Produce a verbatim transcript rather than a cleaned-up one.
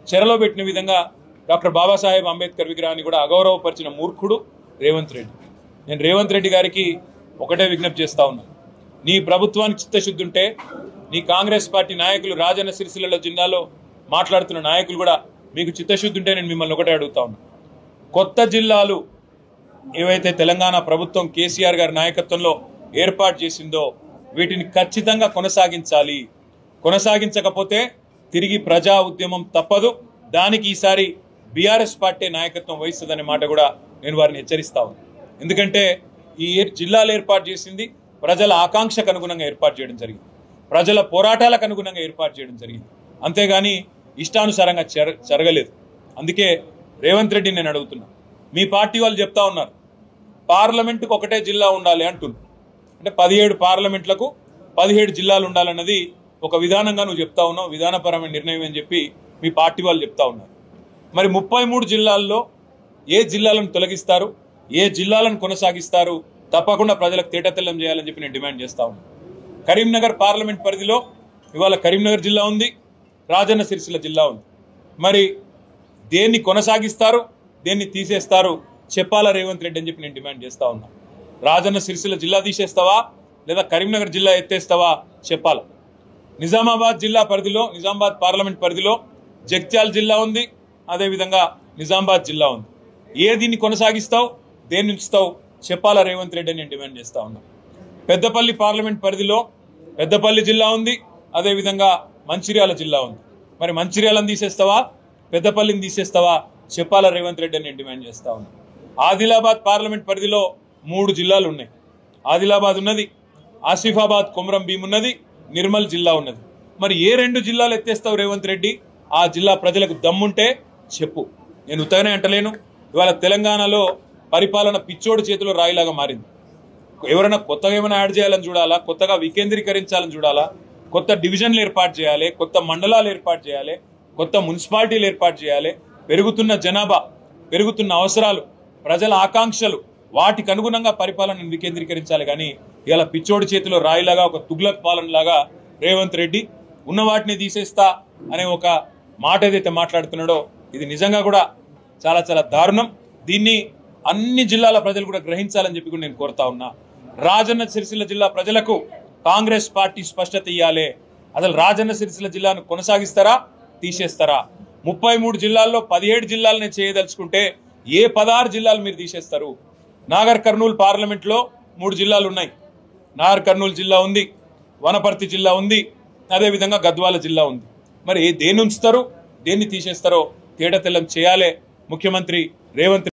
చెరలో పెట్టిన విధంగా డాక్టర్ బాబాసాహెబ్ అంబేద్కర్ విగ్రహాన్ని కూడా అగౌరవపరిచిన మూర్ఖుడు రేవంత్ రెడ్డి. నేను రేవంత్ రెడ్డి గారికి ఒకటే విజ్ఞప్తి చేస్తా ఉన్నా, నీ ప్రభుత్వానికి చిత్తశుద్ధి ఉంటే నీ కాంగ్రెస్ పార్టీ నాయకులు రాజన్న సిరిసిల్ల జిల్లాలో మాట్లాడుతున్న నాయకులు కూడా మీకు చిత్తశుద్ధి ఉంటే నేను మిమ్మల్ని ఒకటే అడుగుతా ఉన్నా, కొత్త జిల్లాలు ఏవైతే తెలంగాణ ప్రభుత్వం కేసీఆర్ గారి నాయకత్వంలో ఏర్పాటు చేసిందో వీటిని ఖచ్చితంగా కొనసాగించాలి. కొనసాగించకపోతే తిరిగి ప్రజా ఉద్యమం తప్పదు. దానికి ఈసారి బీఆర్ఎస్ పార్టీ నాయకత్వం వహిస్తుందనే మాట కూడా నేను వారిని హెచ్చరిస్తా ఉన్నాను. ఎందుకంటే ఈ జిల్లాలు ఏర్పాటు చేసింది ప్రజల ఆకాంక్షకు అనుగుణంగా ఏర్పాటు చేయడం జరిగింది, ప్రజల పోరాటాలకు అనుగుణంగా ఏర్పాటు చేయడం జరిగింది, అంతేగాని ఇష్టానుసారంగా జరగలేదు. అందుకే రేవంత్ రెడ్డి నేను అడుగుతున్నా, మీ పార్టీ వాళ్ళు చెప్తా ఉన్నారు పార్లమెంటుకు ఒకటే జిల్లా ఉండాలి అంటున్నారు. అంటే పదిహేడు పార్లమెంట్లకు పదిహేడు జిల్లాలు ఉండాలన్నది ఒక విధానంగా నువ్వు చెప్తా ఉన్నావు, విధానపరమైన నిర్ణయం అని చెప్పి మీ పార్టీ వాళ్ళు చెప్తా ఉన్నారు. మరి ముప్పై మూడు జిల్లాల్లో ఏ జిల్లాలను తొలగిస్తారు, ఏ జిల్లాలను కొనసాగిస్తారు, తప్పకుండా ప్రజలకు తేటతెల్లం చేయాలని చెప్పి నేను డిమాండ్ చేస్తా ఉన్నాను. కరీంనగర్ పార్లమెంట్ పరిధిలో ఇవాళ కరీంనగర్ జిల్లా ఉంది, రాజన్న సిరిసిల్ల జిల్లా ఉంది. మరి దేన్ని కొనసాగిస్తారు, దేన్ని తీసేస్తారు చెప్పాలా రేవంత్ రెడ్డి అని చెప్పి నేను డిమాండ్ చేస్తా ఉన్నా. రాజన్న సిరిసిల్ల జిల్లా తీసేస్తావా లేదా కరీంనగర్ జిల్లా ఎత్తేస్తావా చెప్పాలా. నిజామాబాద్ జిల్లా పరిధిలో, నిజామాబాద్ పార్లమెంట్ పరిధిలో జగిత్యాల జిల్లా ఉంది, అదేవిధంగా నిజామాబాద్ జిల్లా ఉంది. ఏ దీన్ని కొనసాగిస్తావు, దేన్ని ఉంచుతావు చెప్పాలా రేవంత్ రెడ్డి అని నేను డిమాండ్ చేస్తా ఉన్నా. పెద్దపల్లి పార్లమెంట్ పరిధిలో పెద్దపల్లి జిల్లా ఉంది, అదేవిధంగా మంచిర్యాల జిల్లా ఉంది. మరి మంచిర్యాలను తీసేస్తావా, పెద్దపల్లిని తీసేస్తావా చెప్పాలా రేవంత్ రెడ్డి అని నేను డిమాండ్ చేస్తా ఉన్నా. ఆదిలాబాద్ పార్లమెంట్ పరిధిలో మూడు జిల్లాలు ఉన్నాయి. ఆదిలాబాద్ ఉన్నది, ఆసిఫాబాద్ కొమరం భీం ఉన్నది, నిర్మల్ జిల్లా ఉన్నది. మరి ఏ రెండు జిల్లాలు ఎత్తేస్తావు రేవంత్ రెడ్డి? ఆ జిల్లా ప్రజలకు దమ్ముంటే చెప్పు. నేను ఉత్తగానే అంటలేను. ఇవాళ తెలంగాణలో పరిపాలన పిచ్చోడు చేతిలో రాయిలాగా మారింది. ఎవరైనా కొత్తగా ఏమైనా యాడ్ చేయాలని చూడాలా, కొత్తగా వికేంద్రీకరించాలని చూడాలా, కొత్త డివిజన్లు ఏర్పాటు చేయాలి, కొత్త మండలాలు ఏర్పాటు చేయాలి, కొత్త మున్సిపాలిటీలు ఏర్పాటు చేయాలి. పెరుగుతున్న జనాభా, పెరుగుతున్న అవసరాలు, ప్రజల ఆకాంక్షలు, వాటికి అనుగుణంగా పరిపాలనను వికేంద్రీకరించాలి. కానీ ఇలా పిచ్చోడి చేతిలో రాయిలాగా, ఒక తుగ్లక్ పాలనలాగా రేవంత్ రెడ్డి ఉన్న వాటిని తీసేస్తా అనే ఒక మాట ఏదైతే మాట్లాడుతున్నాడో ఇది నిజంగా కూడా చాలా చాలా దారుణం. దీన్ని అన్ని జిల్లాల ప్రజలు కూడా గ్రహించాలని చెప్పి కూడా నేను కోరుతా ఉన్నా. రాజన్న సిరిసిల్ల జిల్లా ప్రజలకు కాంగ్రెస్ పార్టీ స్పష్టత ఇయ్యాలి. అసలు రాజన్న సిరిసిల్ల జిల్లాను కొనసాగిస్తారా, తీసేస్తారా? ముప్పై మూడు జిల్లాల్లో పదిహేడు జిల్లాలని చేయదలుచుకుంటే ఏ పదహారు జిల్లాలు మీరు తీసేస్తారు? నాగర్ కర్నూలు పార్లమెంట్లో మూడు జిల్లాలు ఉన్నాయి. నాగర్ కర్నూలు జిల్లా ఉంది, వనపర్తి జిల్లా ఉంది, అదేవిధంగా గద్వాల జిల్లా ఉంది. మరి దేన్ని ఉంచుతారు, దేన్ని తీసేస్తారో తేటతెల్లం చేయాలి ముఖ్యమంత్రి రేవంత్